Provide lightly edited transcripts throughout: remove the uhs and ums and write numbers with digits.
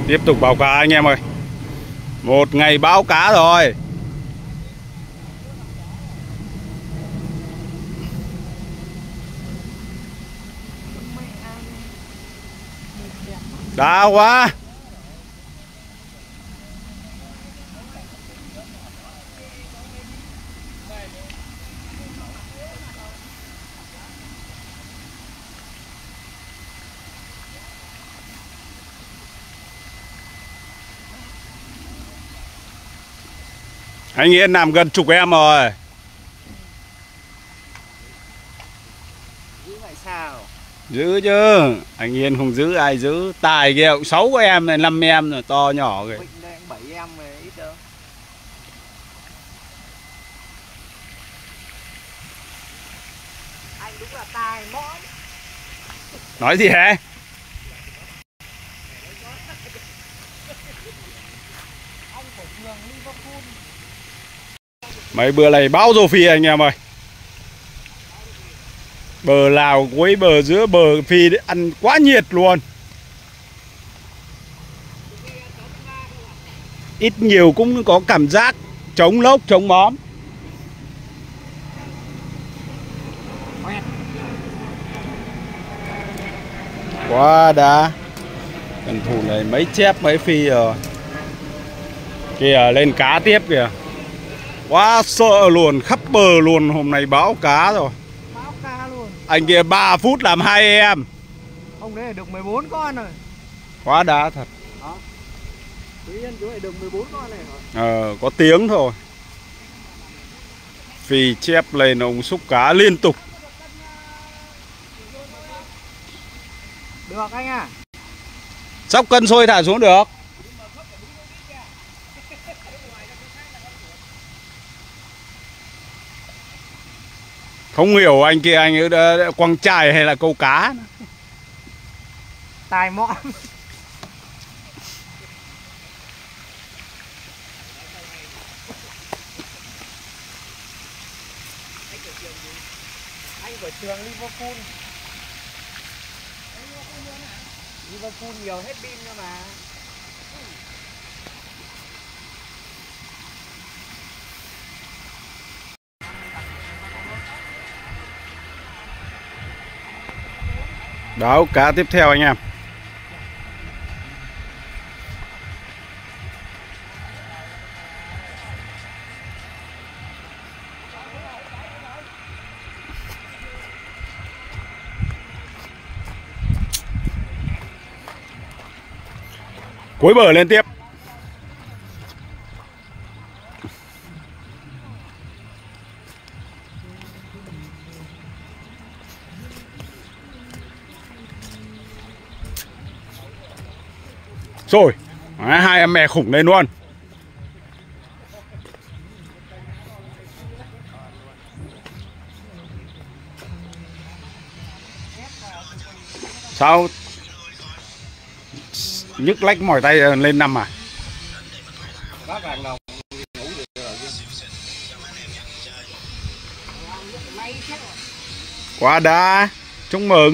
Tiếp tục báo cá anh em ơi. Một ngày báo cá rồi. Đã quá. Anh Yên làm gần chục em rồi. Giữ lại sao? Giữ chứ. Anh Yên không giữ ai giữ. Tài kia cũng 6 em này, 5 em rồi, to nhỏ kìa. Vịnh đây 7 em mà ít đâu. Anh đúng là tài mõm. Nói gì hả? Mấy bữa này bão rô phi anh em ơi. Bờ Lào cuối bờ giữa bờ Phi ăn quá nhiệt luôn. Ít nhiều cũng có cảm giác chống lốc chống móm. Quá đã. Cần thủ này mấy chép mấy phi rồi. Kìa lên cá tiếp kìa. Quá sợ luôn, khắp bờ luôn. Hôm nay báo cá rồi. Báo cá luôn. Anh kia 3 phút làm 2 em. Ông đấy được 14 con rồi. Quá đá thật. Đó. Tự nhiên chú này được 14 con này hả? Có tiếng thôi. Phi chép lên ông xúc cá liên tục. Được anh à. Sóc cân sôi thả xuống được. Không hiểu anh kia anh ấy quăng chài hay là câu cá. Tài mõm. Anh của trường Liverpool. Liverpool nhiều hết pin nữa mà. Báo cá tiếp theo anh em. Cuối bờ lên tiếp. Rồi, hai em mè khủng lên luôn. Sao nhức lách mỏi tay lên 5 à? Quá đã. Chúc mừng.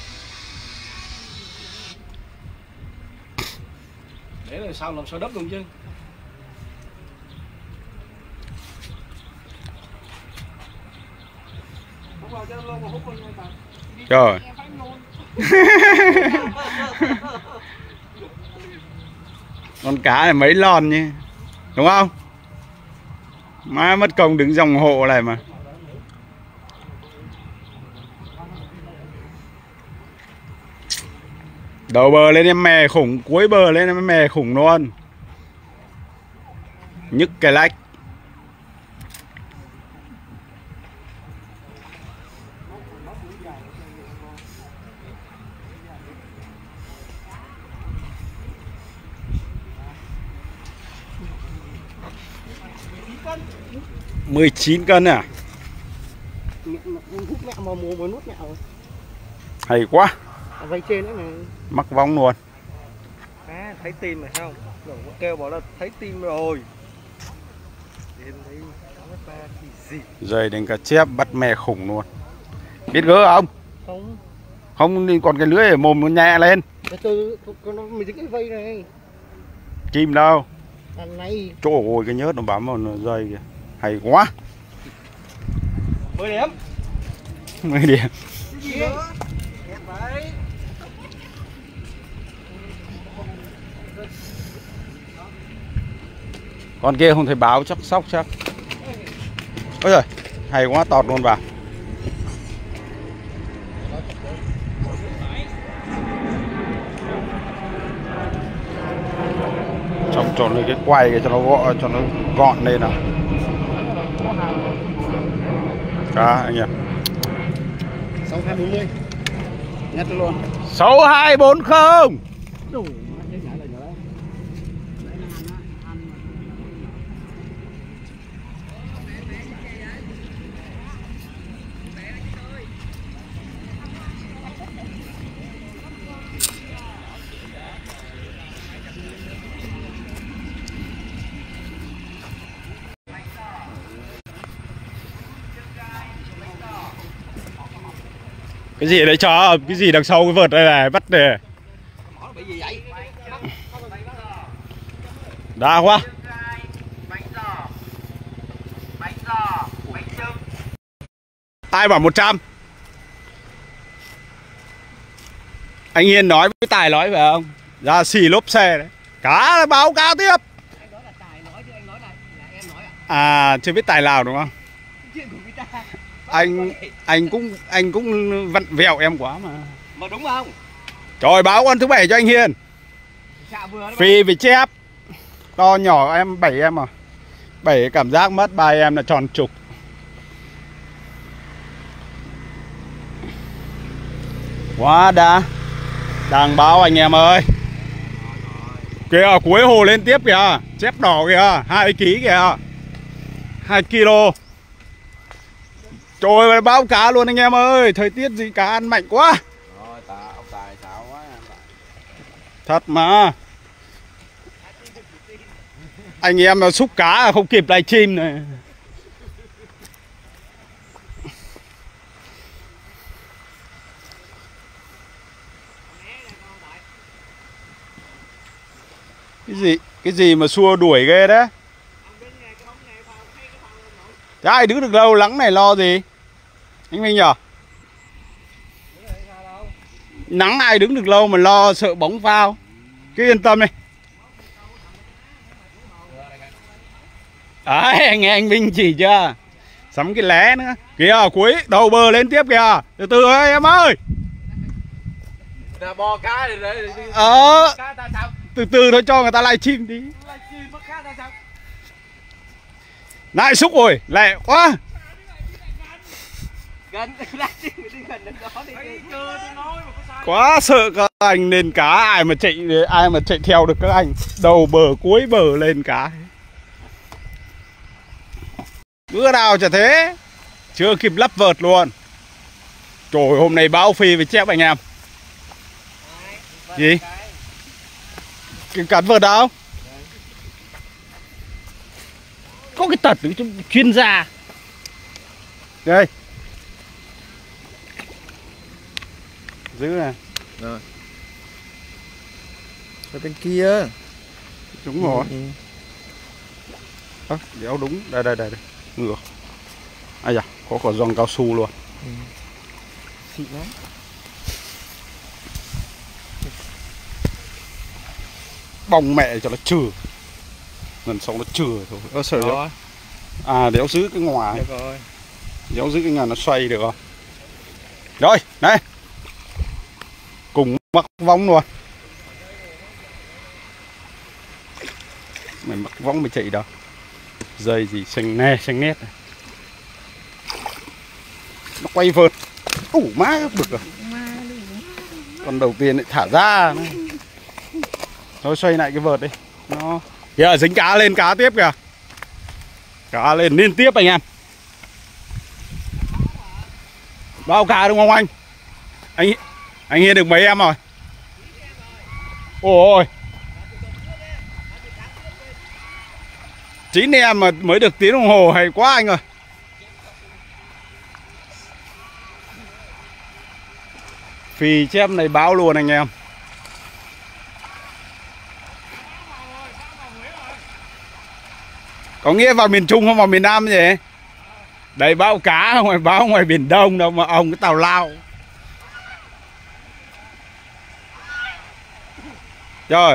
Để là sao làm sao đất luôn chứ. Trời. Con cá này mấy lon nhỉ, đúng không? Má mất công đứng dòng hộ này mà. Đầu bờ lên em mè khủng, cuối bờ lên em mè khủng luôn. Nhức cái lách. Cân. 19 cân à? Hút mẹ mà mua nút mẹ rồi. Hay quá. Dây trên nữa này. Mắc vóng luôn. À, thấy tim rồi không? Rồi kêu bảo là thấy tim rồi. Em thấy ba gì. Dây đến cá chép bắt mè khủng luôn. Biết gỡ không? Không. Không thì còn cái lưới ở mồm nó nhẹ lên. Mình dính cái vây này. chim đâu. Thằng này Trời ơi cái nhớt nó bám vào dây kìa. Hay quá. 10 điểm. 10 điểm. Cái gì nữa? Đẹp vậy. Con kia không thấy báo chắc sóc chắc. Ôi giời, hay quá tọt luôn vào. Chồng trộn lên cái quay cho nó gọn lên nào. Cá anh em. 6240. Nhặt luôn. 6240. Đủ. Cái gì đấy cho? Cái gì đằng sau cái vợt đây này, bắt để. Đa quá. Ai bảo 100? Anh Hiền nói với Tài nói phải không? Ra xì lốp xe đấy. Cá báo cáo tiếp. Anh nói là Tài nói chứ anh nói là em nói ạ. À chưa biết Tài nào đúng không? Chuyện của người ta. Anh cũng vặn vẹo em quá mà. Mà đúng không? Trời, báo con thứ 7 cho anh Hiền. Phi vì chép. To nhỏ em 7 em à. 7 cảm giác mất, 3 em là tròn trục. Quá đã. Đang báo anh em ơi. Kìa cuối hồ lên tiếp kìa. Chép đỏ kìa, 2 kg kìa. 2 kg. Trời ơi, báo cá luôn anh em ơi. Thời tiết gì cá ăn mạnh quá. Rồi, ông Tài xạo quá. Thật mà. Anh em mà xúc cá không kịp livestream này. Cái gì mà xua đuổi ghê đấy. Thế ai đứng được lâu lắng này lo gì anh Minh nhở? Nắng ai đứng được lâu mà lo sợ bóng phao. Cứ yên tâm đi. Đấy, anh nghe anh Minh chỉ chưa? Sắm cái lé nữa. Kìa cuối đầu bờ lên tiếp kìa. Từ từ ơi em ơi. Bò cá đi. Từ từ thôi cho người ta livestream tí. Lại xúc rồi, lẹ quá. Quá sợ các anh lên cá, ai mà chạy theo được các anh. Đầu bờ cuối bờ lên cá. Bữa nào chả thế. Chưa kịp lắp vợt luôn. Trời, hôm nay báo Phi với chép anh em. Gì? Cái cắn vợt đâu? Có cái tật của chuyên gia. Đây. Giữ này. Rồi. Ở bên kia. Đúng rồi. Đéo đúng. Đây. Ngược. Ai da, có cả giòn cao su luôn. Xịn lắm. Bong mẹ cho nó trừ. Lần sau nó trừ thôi. Sợ rồi. À, đéo giữ cái ngoài. Được rồi. Đéo giữ cái ngoài nó xoay được không? Rồi, này. Cùng mắc vóng luôn. Mày mắc vóng mày chạy đâu? Dây gì xanh nét này. Nó quay vợt. Má bực rồi. Còn đầu tiên lại thả ra. Thôi xoay lại cái vợt đi. Nó kìa, dính cá lên, cá tiếp kìa. Cá lên liên tiếp anh em. Bao cá đúng không anh? Anh Hiền được mấy em rồi? Ôi, 9 em mà mới được tiếng đồng hồ, hay quá anh ơi. Phì chép này báo luôn anh em. Có nghĩa vào miền Trung không vào miền Nam gì? Đây bão cá không phải bão ngoài Biển Đông đâu mà ông cái tàu lao. Trời.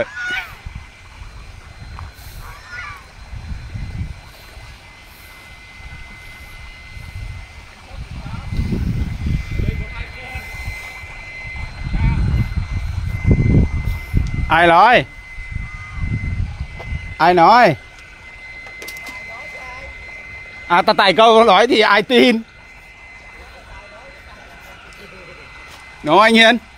Ai nói? Ai nói? À ta tại câu nói thì ai tin? Đúng không anh Hiền?